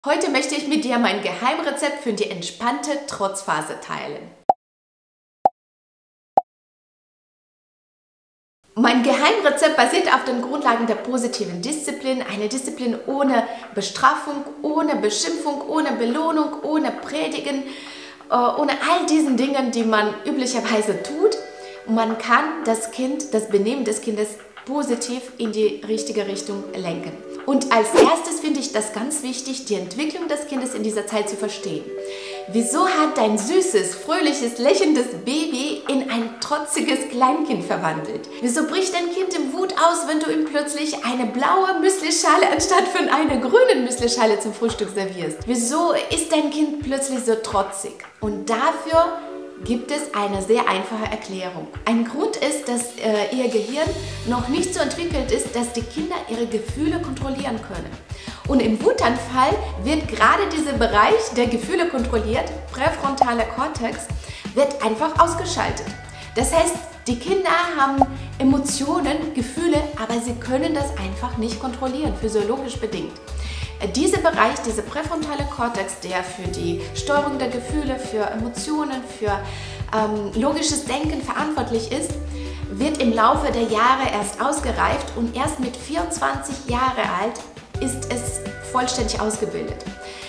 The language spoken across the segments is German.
Heute möchte ich mit dir mein Geheimrezept für die entspannte Trotzphase teilen. Mein Geheimrezept basiert auf den Grundlagen der positiven Disziplin, eine Disziplin ohne Bestrafung, ohne Beschimpfung, ohne Belohnung, ohne Predigen, ohne all diesen Dingen, die man üblicherweise tut. Man kann das Benehmen des Kindes positiv in die richtige Richtung lenken. Und als erstes finde ich das ganz wichtig, die Entwicklung des Kindes in dieser Zeit zu verstehen. Wieso hat dein süßes, fröhliches, lächelndes Baby in ein trotziges Kleinkind verwandelt? Wieso bricht dein Kind in Wut aus, wenn du ihm plötzlich eine blaue Müslischale anstatt von einer grünen Müslischale zum Frühstück servierst? Wieso ist dein Kind plötzlich so trotzig? Und dafür gibt es eine sehr einfache Erklärung. Ein Grund ist, dass ihr Gehirn noch nicht so entwickelt ist, dass die Kinder ihre Gefühle kontrollieren können. Und im Wutanfall wird gerade dieser Bereich, der Gefühle kontrolliert, präfrontaler Kortex, wird einfach ausgeschaltet. Das heißt, die Kinder haben Emotionen, Gefühle, aber sie können das einfach nicht kontrollieren, physiologisch bedingt. Dieser Bereich, dieser präfrontale Kortex, der für die Steuerung der Gefühle, für Emotionen, für logisches Denken verantwortlich ist, wird im Laufe der Jahre erst ausgereift und erst mit 24 Jahre alt ist es vollständig ausgebildet.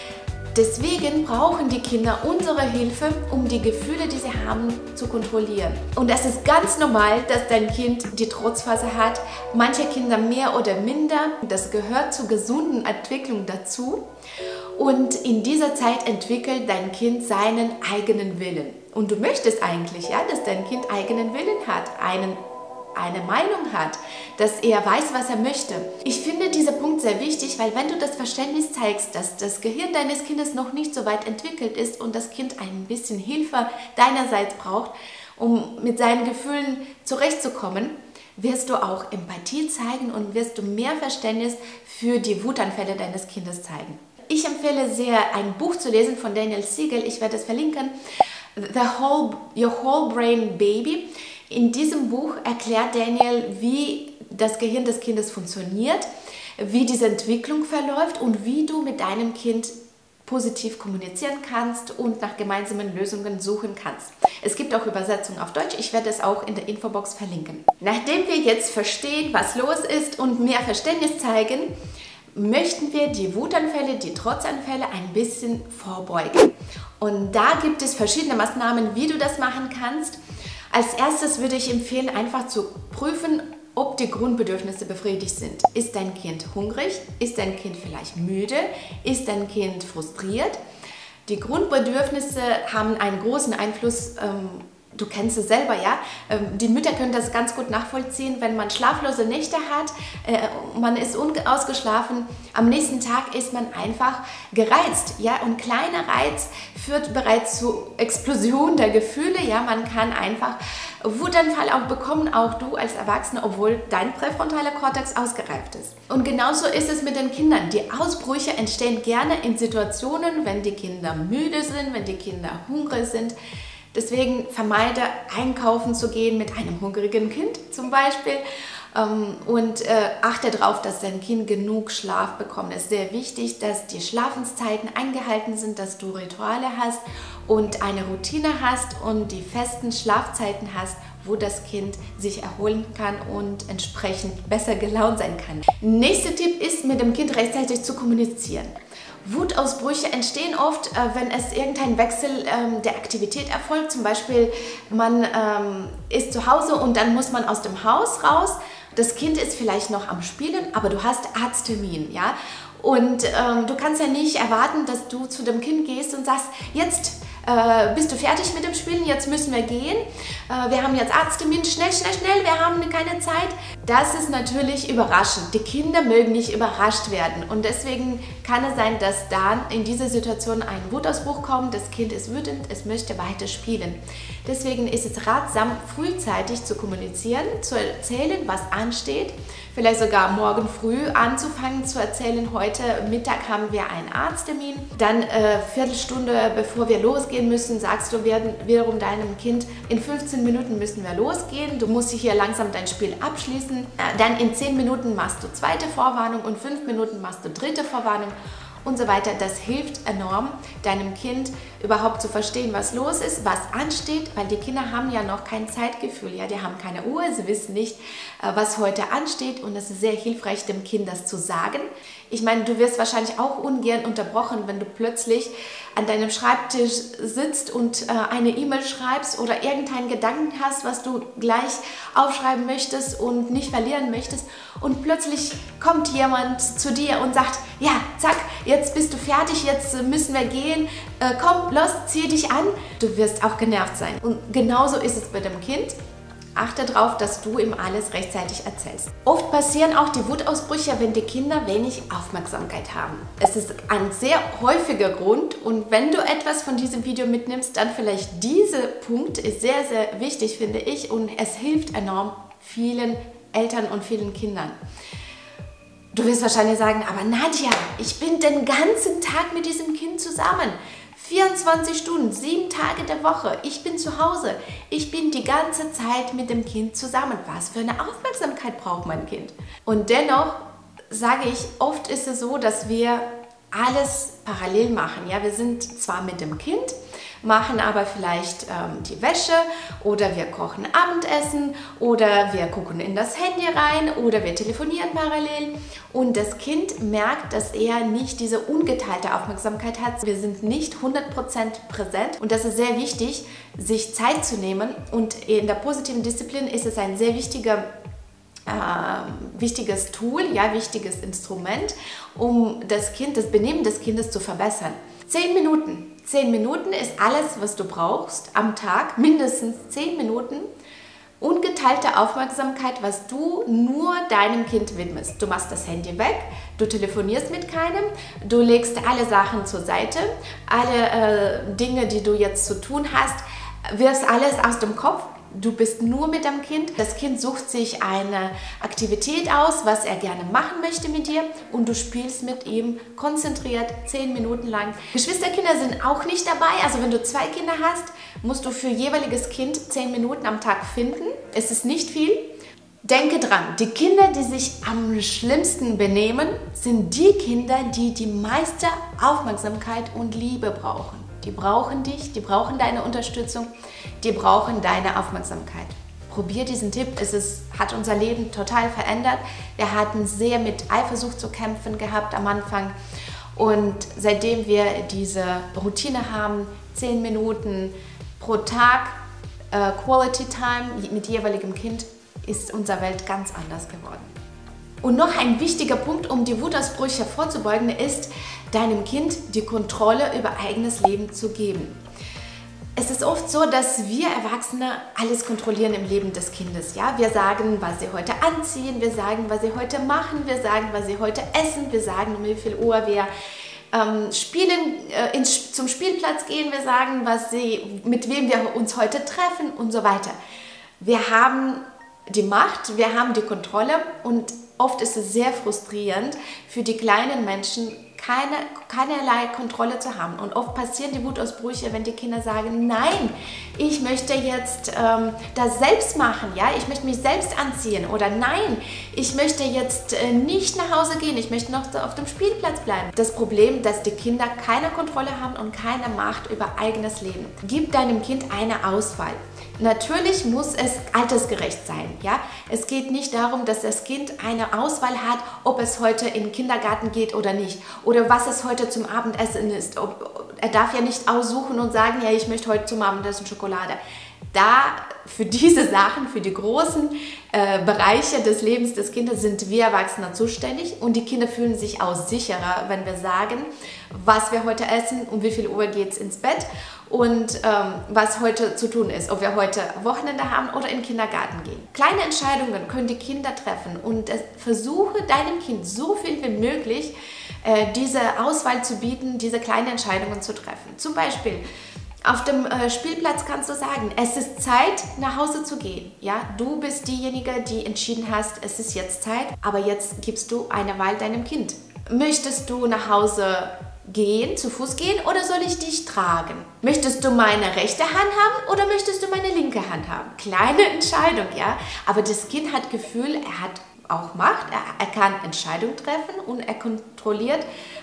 Deswegen brauchen die Kinder unsere Hilfe, um die Gefühle, die sie haben, zu kontrollieren. Und es ist ganz normal, dass dein Kind die Trotzphase hat. Manche Kinder mehr oder minder. Das gehört zur gesunden Entwicklung dazu. Und in dieser Zeit entwickelt dein Kind seinen eigenen Willen. Und du möchtest eigentlich, ja, dass dein Kind eigenen Willen hat, eine Meinung hat, dass er weiß, was er möchte. Ich finde diesen Punkt sehr wichtig, weil wenn du das Verständnis zeigst, dass das Gehirn deines Kindes noch nicht so weit entwickelt ist und das Kind ein bisschen Hilfe deinerseits braucht, um mit seinen Gefühlen zurechtzukommen, wirst du auch Empathie zeigen und wirst du mehr Verständnis für die Wutanfälle deines Kindes zeigen. Ich empfehle sehr, ein Buch zu lesen von Daniel Siegel, ich werde es verlinken, Your Whole Brain Baby. In diesem Buch erklärt Daniel, wie das Gehirn des Kindes funktioniert, wie diese Entwicklung verläuft und wie du mit deinem Kind positiv kommunizieren kannst und nach gemeinsamen Lösungen suchen kannst. Es gibt auch Übersetzungen auf Deutsch, ich werde es auch in der Infobox verlinken. Nachdem wir jetzt verstehen, was los ist und mehr Verständnis zeigen, möchten wir die Wutanfälle, die Trotzanfälle ein bisschen vorbeugen. Und da gibt es verschiedene Maßnahmen, wie du das machen kannst. Als erstes würde ich empfehlen, einfach zu prüfen, ob die Grundbedürfnisse befriedigt sind. Ist dein Kind hungrig? Ist dein Kind vielleicht müde? Ist dein Kind frustriert? Die Grundbedürfnisse haben einen großen Einfluss. Du kennst es selber, ja? Die Mütter können das ganz gut nachvollziehen, wenn man schlaflose Nächte hat, man ist unausgeschlafen, am nächsten Tag ist man einfach gereizt, ja? Und kleiner Reiz führt bereits zu Explosion der Gefühle, ja? Man kann einfach Wutanfall auch bekommen, auch du als Erwachsener, obwohl dein präfrontaler Kortex ausgereift ist. Und genauso ist es mit den Kindern. Die Ausbrüche entstehen gerne in Situationen, wenn die Kinder müde sind, wenn die Kinder hungrig sind. Deswegen vermeide, einkaufen zu gehen mit einem hungrigen Kind zum Beispiel und achte darauf, dass dein Kind genug Schlaf bekommt. Es ist sehr wichtig, dass die Schlafenszeiten eingehalten sind, dass du Rituale hast und eine Routine hast und die festen Schlafzeiten hast, wo das Kind sich erholen kann und entsprechend besser gelaunt sein kann. Nächster Tipp ist, mit dem Kind rechtzeitig zu kommunizieren. Wutausbrüche entstehen oft, wenn es irgendein Wechsel der Aktivität erfolgt. Zum Beispiel, man ist zu Hause und dann muss man aus dem Haus raus. Das Kind ist vielleicht noch am Spielen, aber du hast Arzttermin, ja? Und du kannst ja nicht erwarten, dass du zu dem Kind gehst und sagst, jetzt bist du fertig mit dem Spielen, jetzt müssen wir gehen. Wir haben jetzt Arzttermin, schnell, schnell, schnell, wir haben keine Zeit. Das ist natürlich überraschend. Die Kinder mögen nicht überrascht werden und deswegen kann es sein, dass dann in dieser Situation ein Wutausbruch kommt, das Kind ist wütend, es möchte weiter spielen. Deswegen ist es ratsam, frühzeitig zu kommunizieren, zu erzählen, was ansteht, vielleicht sogar morgen früh anzufangen zu erzählen, heute Mittag haben wir einen Arzttermin, dann Viertelstunde bevor wir losgehen müssen, sagst du wiederum deinem Kind, in 15 Minuten müssen wir losgehen, du musst hier langsam dein Spiel abschließen, dann in 10 Minuten machst du zweite Vorwarnung und 5 Minuten machst du dritte Vorwarnung und so weiter. Das hilft enorm, deinem Kind überhaupt zu verstehen, was los ist, was ansteht, weil die Kinder haben ja noch kein Zeitgefühl, ja, die haben keine Uhr, sie wissen nicht, was heute ansteht und es ist sehr hilfreich, dem Kind das zu sagen. Ich meine, du wirst wahrscheinlich auch ungern unterbrochen, wenn du plötzlich an deinem Schreibtisch sitzt und eine E-Mail schreibst oder irgendeinen Gedanken hast, was du gleich aufschreiben möchtest und nicht verlieren möchtest und plötzlich kommt jemand zu dir und sagt, ja, zack, jetzt bist du fertig, jetzt müssen wir gehen, komm, los, zieh dich an. Du wirst auch genervt sein. Und genauso ist es bei dem Kind. Achte darauf, dass du ihm alles rechtzeitig erzählst. Oft passieren auch die Wutausbrüche, wenn die Kinder wenig Aufmerksamkeit haben. Es ist ein sehr häufiger Grund und wenn du etwas von diesem Video mitnimmst, dann vielleicht dieser Punkt ist sehr, sehr wichtig, finde ich, und es hilft enorm vielen Eltern und vielen Kindern. Du wirst wahrscheinlich sagen, aber Nadja, ich bin den ganzen Tag mit diesem Kind zusammen. 24 Stunden, 7 Tage der Woche. Ich bin zu Hause. Ich bin die ganze Zeit mit dem Kind zusammen. Was für eine Aufmerksamkeit braucht mein Kind? Und dennoch sage ich, oft ist es so, dass wir alles parallel machen. Ja, wir sind zwar mit dem Kind, machen aber vielleicht die Wäsche oder wir kochen Abendessen oder wir gucken in das Handy rein oder wir telefonieren parallel und das Kind merkt, dass er nicht diese ungeteilte Aufmerksamkeit hat. Wir sind nicht 100% präsent und das ist sehr wichtig, sich Zeit zu nehmen und in der positiven Disziplin ist es ein sehr wichtiges Tool, ja, wichtiges Instrument, um das Benehmen des Kindes zu verbessern. 10 Minuten. 10 Minuten ist alles, was du brauchst am Tag, mindestens 10 Minuten. Ungeteilte Aufmerksamkeit, was du nur deinem Kind widmest. Du machst das Handy weg, du telefonierst mit keinem, du legst alle Sachen zur Seite, alle Dinge, die du jetzt zu tun hast, wirfst alles aus dem Kopf. Du bist nur mit dem Kind. Das Kind sucht sich eine Aktivität aus, was er gerne machen möchte mit dir und du spielst mit ihm konzentriert 10 Minuten lang. Geschwisterkinder sind auch nicht dabei. Also wenn du 2 Kinder hast, musst du für jeweiliges Kind 10 Minuten am Tag finden. Es ist nicht viel. Denke dran, die Kinder, die sich am schlimmsten benehmen, sind die Kinder, die die meiste Aufmerksamkeit und Liebe brauchen. Die brauchen dich, die brauchen deine Unterstützung, die brauchen deine Aufmerksamkeit. Probier diesen Tipp, hat unser Leben total verändert. Wir hatten sehr mit Eifersucht zu kämpfen gehabt am Anfang und seitdem wir diese Routine haben, 10 Minuten pro Tag Quality Time mit jeweiligem Kind, ist unsere Welt ganz anders geworden. Und noch ein wichtiger Punkt, um die Wutausbrüche vorzubeugen, ist, deinem Kind die Kontrolle über eigenes Leben zu geben. Es ist oft so, dass wir Erwachsene alles kontrollieren im Leben des Kindes. Ja? Wir sagen, was sie heute anziehen, wir sagen, was sie heute machen, wir sagen, was sie heute essen, wir sagen, um wie viel Uhr wir zum Spielplatz gehen, wir sagen, mit wem wir uns heute treffen und so weiter. Wir haben die Macht, wir haben die Kontrolle und oft ist es sehr frustrierend für die kleinen Menschen, keinerlei Kontrolle zu haben. Und oft passieren die Wutausbrüche, wenn die Kinder sagen, nein, ich möchte jetzt das selbst machen, ja? Ich möchte mich selbst anziehen oder nein, ich möchte jetzt nicht nach Hause gehen, ich möchte noch auf dem Spielplatz bleiben. Das Problem, dass die Kinder keine Kontrolle haben und keine Macht über eigenes Leben. Gib deinem Kind eine Auswahl. Natürlich muss es altersgerecht sein. Ja? Es geht nicht darum, dass das Kind eine Auswahl hat, ob es heute in den Kindergarten geht oder nicht. Oder was es heute zum Abendessen ist. Er darf ja nicht aussuchen und sagen, ja, ich möchte heute zum Abendessen Schokolade. Für diese Sachen, für die großen Bereiche des Lebens des Kindes sind wir Erwachsene zuständig und die Kinder fühlen sich auch sicherer, wenn wir sagen, was wir heute essen, um wie viel Uhr geht es ins Bett und was heute zu tun ist, ob wir heute Wochenende haben oder in den Kindergarten gehen. Kleine Entscheidungen können die Kinder treffen und versuche deinem Kind so viel wie möglich diese Auswahl zu bieten, diese kleinen Entscheidungen zu treffen. Zum Beispiel auf dem Spielplatz kannst du sagen, es ist Zeit, nach Hause zu gehen. Ja? Du bist diejenige, die entschieden hast, es ist jetzt Zeit, aber jetzt gibst du eine Wahl deinem Kind. Möchtest du nach Hause gehen, zu Fuß gehen oder soll ich dich tragen? Möchtest du meine rechte Hand haben oder möchtest du meine linke Hand haben? Kleine Entscheidung, ja. Aber das Kind hat Gefühl, er hat auch Macht, er kann Entscheidungen treffen und er kontrolliert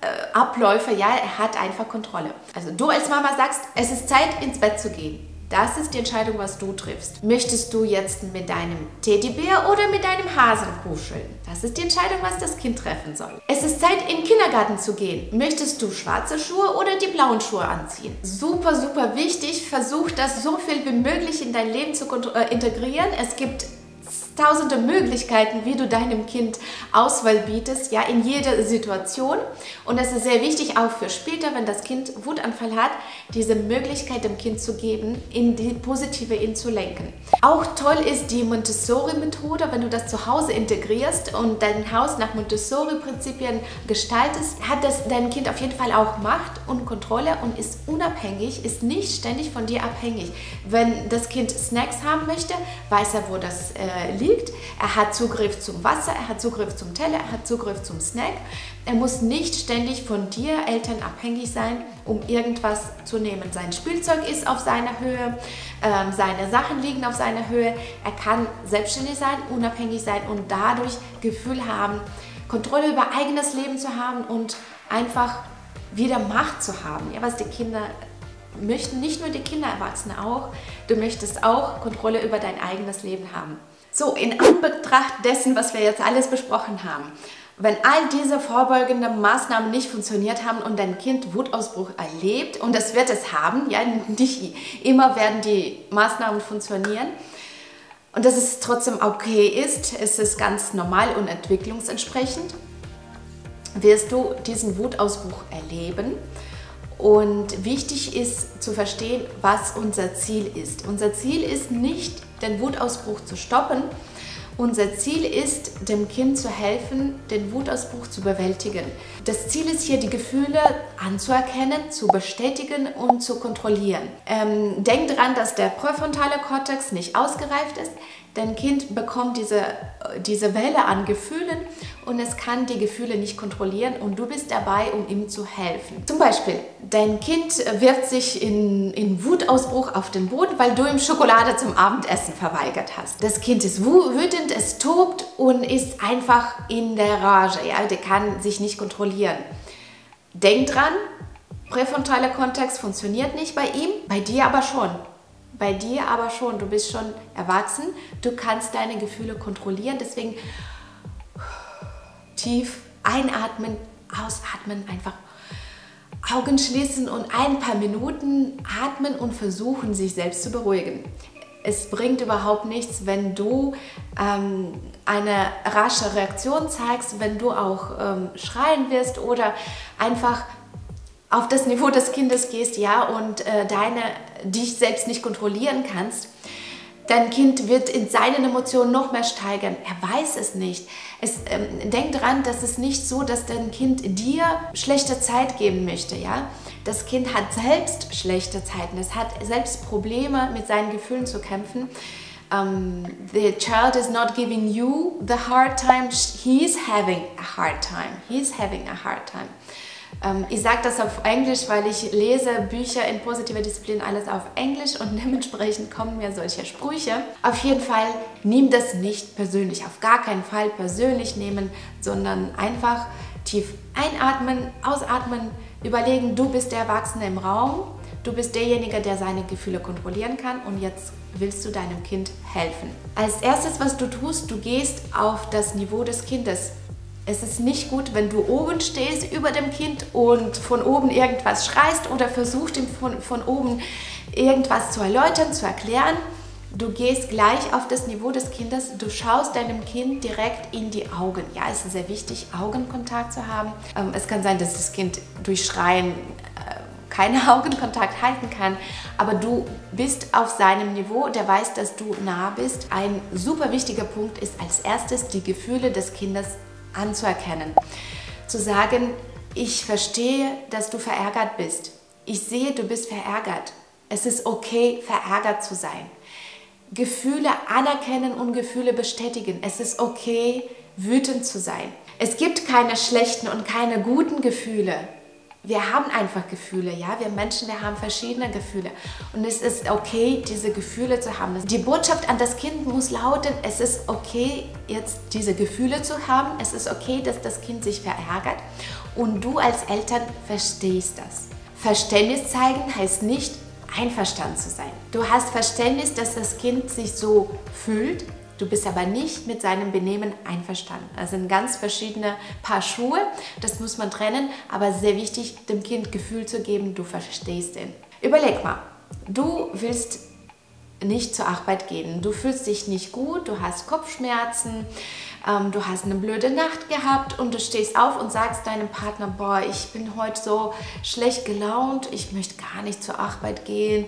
Abläufe, ja, er hat einfach Kontrolle. Also du als Mama sagst, es ist Zeit ins Bett zu gehen. Das ist die Entscheidung, was du triffst. Möchtest du jetzt mit deinem Teddybär oder mit deinem Hasen kuscheln? Das ist die Entscheidung, was das Kind treffen soll. Es ist Zeit, in den Kindergarten zu gehen. Möchtest du schwarze Schuhe oder die blauen Schuhe anziehen? Super, super wichtig. Versuch das so viel wie möglich in dein Leben zu integrieren. Es gibt tausende Möglichkeiten, wie du deinem Kind Auswahl bietest, ja, in jeder Situation. Und es ist sehr wichtig, auch für später, wenn das Kind Wutanfall hat, diese Möglichkeit dem Kind zu geben, in die positive ihn zu lenken. Auch toll ist die Montessori-Methode, wenn du das zu Hause integrierst und dein Haus nach Montessori-Prinzipien gestaltest, hat das dein Kind auf jeden Fall auch Macht und Kontrolle und ist unabhängig, ist nicht ständig von dir abhängig. Wenn das Kind Snacks haben möchte, weiß er, wo das liegt. Er hat Zugriff zum Wasser, er hat Zugriff zum Teller, er hat Zugriff zum Snack. Er muss nicht ständig von dir, Eltern, abhängig sein, um irgendwas zu nehmen. Sein Spielzeug ist auf seiner Höhe, seine Sachen liegen auf seiner Höhe. Er kann selbstständig sein, unabhängig sein und dadurch Gefühl haben, Kontrolle über eigenes Leben zu haben und einfach wieder Macht zu haben. Ja, was die Kinder möchten, nicht nur die Kinder, Erwachsene auch. Du möchtest auch Kontrolle über dein eigenes Leben haben. So, in Anbetracht dessen, was wir jetzt alles besprochen haben, wenn all diese vorbeugenden Maßnahmen nicht funktioniert haben und dein Kind Wutausbruch erlebt, und das wird es haben, ja, nicht immer werden die Maßnahmen funktionieren, und dass es trotzdem okay ist, es ist ganz normal und entwicklungsentsprechend, wirst du diesen Wutausbruch erleben. Und wichtig ist zu verstehen, was unser Ziel ist. Unser Ziel ist nicht, den Wutausbruch zu stoppen. Unser Ziel ist, dem Kind zu helfen, den Wutausbruch zu bewältigen. Das Ziel ist hier, die Gefühle anzuerkennen, zu bestätigen und zu kontrollieren. Denk daran, dass der präfrontale Kortex nicht ausgereift ist. Dein Kind bekommt diese Welle an Gefühlen und es kann die Gefühle nicht kontrollieren und du bist dabei, um ihm zu helfen. Zum Beispiel, dein Kind wirft sich in Wutausbruch auf den Boden, weil du ihm Schokolade zum Abendessen verweigert hast. Das Kind ist wütend, es tobt und ist einfach in der Rage. Ja? Der kann sich nicht kontrollieren. Denk dran, präfrontaler Kortex funktioniert nicht bei ihm, bei dir aber schon. Bei dir aber schon, du bist schon erwachsen, du kannst deine Gefühle kontrollieren, deswegen tief einatmen, ausatmen, einfach Augen schließen und ein paar Minuten atmen und versuchen, sich selbst zu beruhigen. Es bringt überhaupt nichts, wenn du eine rasche Reaktion zeigst, wenn du auch schreien wirst oder einfach auf das Niveau des Kindes gehst, ja, und dich selbst nicht kontrollieren kannst. Dein Kind wird in seinen Emotionen noch mehr steigern. Er weiß es nicht. Denk dran, dass es nicht so, dass dein Kind dir schlechte Zeit geben möchte, ja. Das Kind hat selbst schlechte Zeiten. Es hat selbst Probleme, mit seinen Gefühlen zu kämpfen. The child is not giving you the hard time. He is having a hard time. He is having a hard time. Ich sage das auf Englisch, weil ich lese Bücher in positiver Disziplin alles auf Englisch und dementsprechend kommen mir solche Sprüche. Auf jeden Fall, nimm das nicht persönlich, auf gar keinen Fall persönlich nehmen, sondern einfach tief einatmen, ausatmen, überlegen, du bist der Erwachsene im Raum, du bist derjenige, der seine Gefühle kontrollieren kann und jetzt willst du deinem Kind helfen. Als erstes, was du tust, du gehst auf das Niveau des Kindes. Es ist nicht gut, wenn du oben stehst über dem Kind und von oben irgendwas schreist oder versuchst ihm von oben irgendwas zu erläutern, zu erklären. Du gehst gleich auf das Niveau des Kindes, du schaust deinem Kind direkt in die Augen. Ja, es ist sehr wichtig, Augenkontakt zu haben. Es kann sein, dass das Kind durch Schreien keinen Augenkontakt halten kann, aber du bist auf seinem Niveau, der weiß, dass du nah bist. Ein super wichtiger Punkt ist als erstes, die Gefühle des Kindes anzuerkennen. Zu sagen, ich verstehe, dass du verärgert bist. Ich sehe, du bist verärgert. Es ist okay, verärgert zu sein. Gefühle anerkennen und Gefühle bestätigen. Es ist okay, wütend zu sein. Es gibt keine schlechten und keine guten Gefühle. Wir haben einfach Gefühle, ja, wir Menschen, wir haben verschiedene Gefühle und es ist okay, diese Gefühle zu haben. Die Botschaft an das Kind muss lauten, es ist okay, jetzt diese Gefühle zu haben, es ist okay, dass das Kind sich verärgert und du als Eltern verstehst das. Verständnis zeigen heißt nicht, einverstanden zu sein. Du hast Verständnis, dass das Kind sich so fühlt. Du bist aber nicht mit seinem Benehmen einverstanden. Das sind ganz verschiedene Paar Schuhe, das muss man trennen, aber sehr wichtig, dem Kind Gefühl zu geben, du verstehst ihn. Überleg mal, du willst nicht zur Arbeit gehen, du fühlst dich nicht gut, du hast Kopfschmerzen, du hast eine blöde Nacht gehabt und du stehst auf und sagst deinem Partner, boah, ich bin heute so schlecht gelaunt, ich möchte gar nicht zur Arbeit gehen,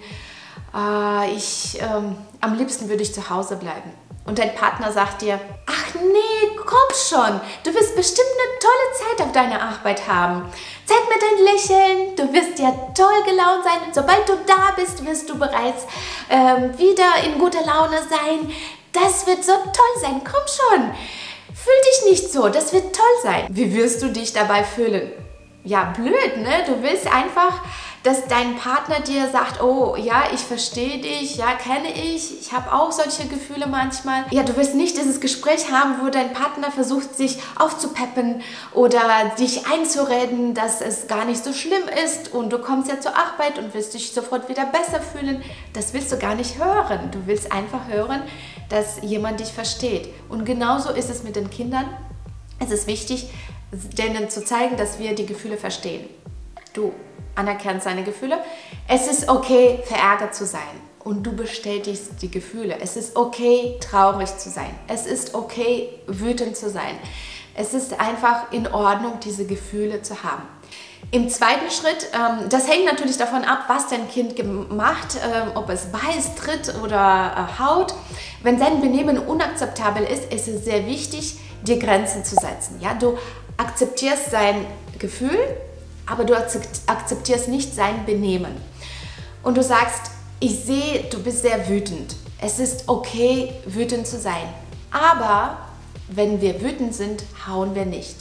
am liebsten würde ich zu Hause bleiben. Und dein Partner sagt dir, ach nee, komm schon, du wirst bestimmt eine tolle Zeit auf deiner Arbeit haben. Zeig mir dein Lächeln, du wirst ja toll gelaunt sein. Und sobald du da bist, wirst du bereits wieder in guter Laune sein. Das wird so toll sein, komm schon. Fühl dich nicht so, das wird toll sein. Wie wirst du dich dabei fühlen? Ja, blöd, ne? Du willst einfach, dass dein Partner dir sagt, oh ja, ich verstehe dich, ja, kenne ich habe auch solche Gefühle manchmal. Ja, du willst nicht dieses Gespräch haben, wo dein Partner versucht, sich aufzupeppen oder dich einzureden, dass es gar nicht so schlimm ist und du kommst ja zur Arbeit und willst dich sofort wieder besser fühlen. Das willst du gar nicht hören. Du willst einfach hören, dass jemand dich versteht. Und genauso ist es mit den Kindern. Es ist wichtig, denen zu zeigen, dass wir die Gefühle verstehen. Du anerkennst seine Gefühle. Es ist okay, verärgert zu sein und du bestätigst die Gefühle. Es ist okay, traurig zu sein. Es ist okay, wütend zu sein. Es ist einfach in Ordnung, diese Gefühle zu haben. Im zweiten Schritt, das hängt natürlich davon ab, was dein Kind macht, ob es beißt, tritt oder haut. Wenn sein Benehmen unakzeptabel ist, ist es sehr wichtig, dir Grenzen zu setzen. Ja? Du akzeptierst sein Gefühl, aber du akzeptierst nicht sein Benehmen. Und du sagst, ich sehe, du bist sehr wütend. Es ist okay, wütend zu sein. Aber wenn wir wütend sind, hauen wir nicht.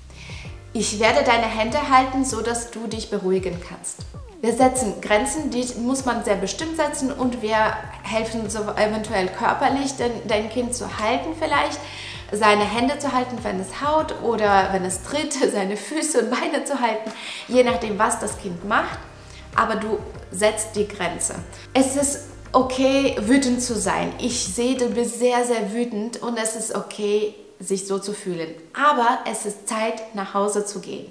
Ich werde deine Hände halten, sodass du dich beruhigen kannst. Wir setzen Grenzen, die muss man sehr bestimmt setzen und wir helfen so eventuell körperlich, dein Kind zu halten vielleicht, seine Hände zu halten, wenn es haut oder wenn es tritt, seine Füße und Beine zu halten, je nachdem, was das Kind macht. Aber du setzt die Grenze. Es ist okay, wütend zu sein. Ich sehe, du bist sehr, sehr wütend und es ist okay, sich so zu fühlen. Aber es ist Zeit, nach Hause zu gehen.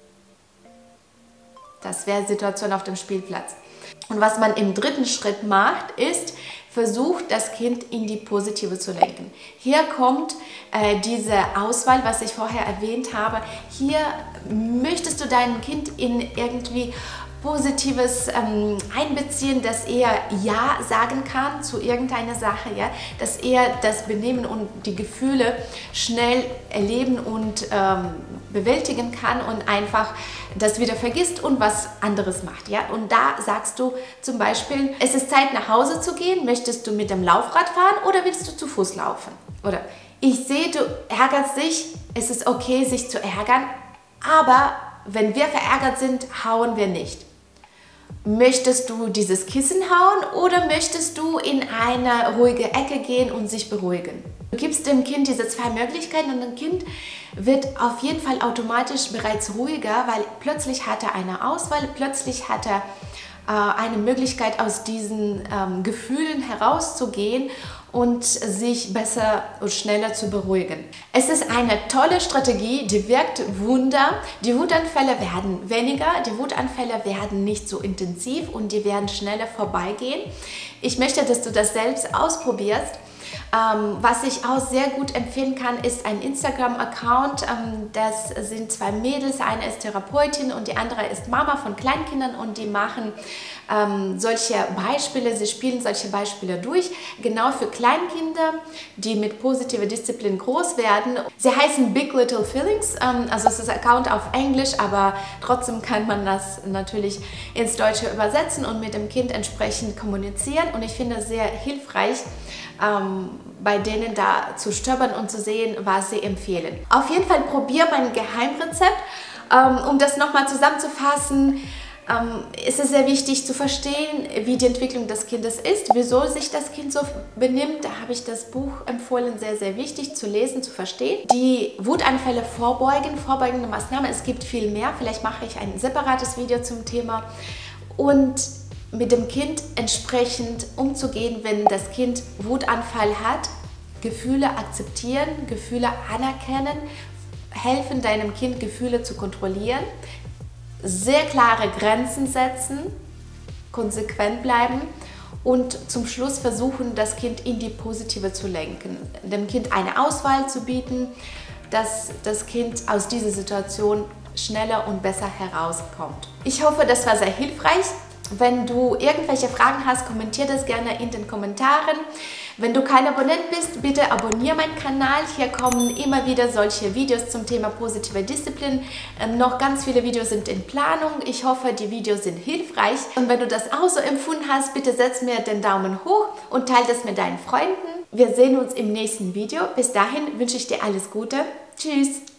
Das wäre Situation auf dem Spielplatz. Und was man im dritten Schritt macht, ist, versucht, das Kind in die Positive zu lenken. Hier kommt diese Auswahl, was ich vorher erwähnt habe. Hier möchtest du dein Kind in irgendwie Positives einbeziehen, dass er Ja sagen kann zu irgendeiner Sache, ja? Dass er das Benehmen und die Gefühle schnell erleben und bewältigen kann und einfach das wieder vergisst und was anderes macht. Ja? Und da sagst du zum Beispiel, es ist Zeit nach Hause zu gehen, möchtest du mit dem Laufrad fahren oder willst du zu Fuß laufen? Oder ich sehe, du ärgerst dich, es ist okay, sich zu ärgern, aber wenn wir verärgert sind, hauen wir nicht. Möchtest du dieses Kissen hauen oder möchtest du in eine ruhige Ecke gehen und sich beruhigen? Du gibst dem Kind diese zwei Möglichkeiten und ein Kind wird auf jeden Fall automatisch bereits ruhiger, weil plötzlich hat er eine Auswahl, plötzlich hat er eine Möglichkeit, aus diesen Gefühlen herauszugehen und sich besser und schneller zu beruhigen. Es ist eine tolle Strategie, die wirkt Wunder. Die Wutanfälle werden weniger, die Wutanfälle werden nicht so intensiv und die werden schneller vorbeigehen. Ich möchte, dass du das selbst ausprobierst. Was ich auch sehr gut empfehlen kann, ist ein Instagram-Account. Das sind zwei Mädels, eine ist Therapeutin und die andere ist Mama von Kleinkindern und die machen solche Beispiele, sie spielen solche Beispiele durch, genau für Kleinkinder, die mit positiver Disziplin groß werden. Sie heißen Big Little Feelings, also es ist ein Account auf Englisch, aber trotzdem kann man das natürlich ins Deutsche übersetzen und mit dem Kind entsprechend kommunizieren und ich finde es sehr hilfreich, bei denen da zu stöbern und zu sehen, was sie empfehlen. Auf jeden Fall probier mein Geheimrezept Um das nochmal zusammenzufassen, ist es sehr wichtig zu verstehen, wie die Entwicklung des Kindes ist, wieso sich das Kind so benimmt. Da habe ich das Buch empfohlen, sehr, sehr wichtig zu lesen, zu verstehen. Die Wutanfälle vorbeugen, vorbeugende Maßnahmen, es gibt viel mehr, vielleicht mache ich ein separates Video zum Thema. Und mit dem Kind entsprechend umzugehen, wenn das Kind Wutanfall hat, Gefühle akzeptieren, Gefühle anerkennen, helfen deinem Kind, Gefühle zu kontrollieren, sehr klare Grenzen setzen, konsequent bleiben und zum Schluss versuchen, das Kind in die Positive zu lenken, dem Kind eine Auswahl zu bieten, dass das Kind aus dieser Situation schneller und besser herauskommt. Ich hoffe, das war sehr hilfreich. Wenn du irgendwelche Fragen hast, kommentiere das gerne in den Kommentaren. Wenn du kein Abonnent bist, bitte abonniere meinen Kanal. Hier kommen immer wieder solche Videos zum Thema positive Disziplin. Noch ganz viele Videos sind in Planung. Ich hoffe, die Videos sind hilfreich. Und wenn du das auch so empfunden hast, bitte setz mir den Daumen hoch und teile das mit deinen Freunden. Wir sehen uns im nächsten Video. Bis dahin wünsche ich dir alles Gute. Tschüss!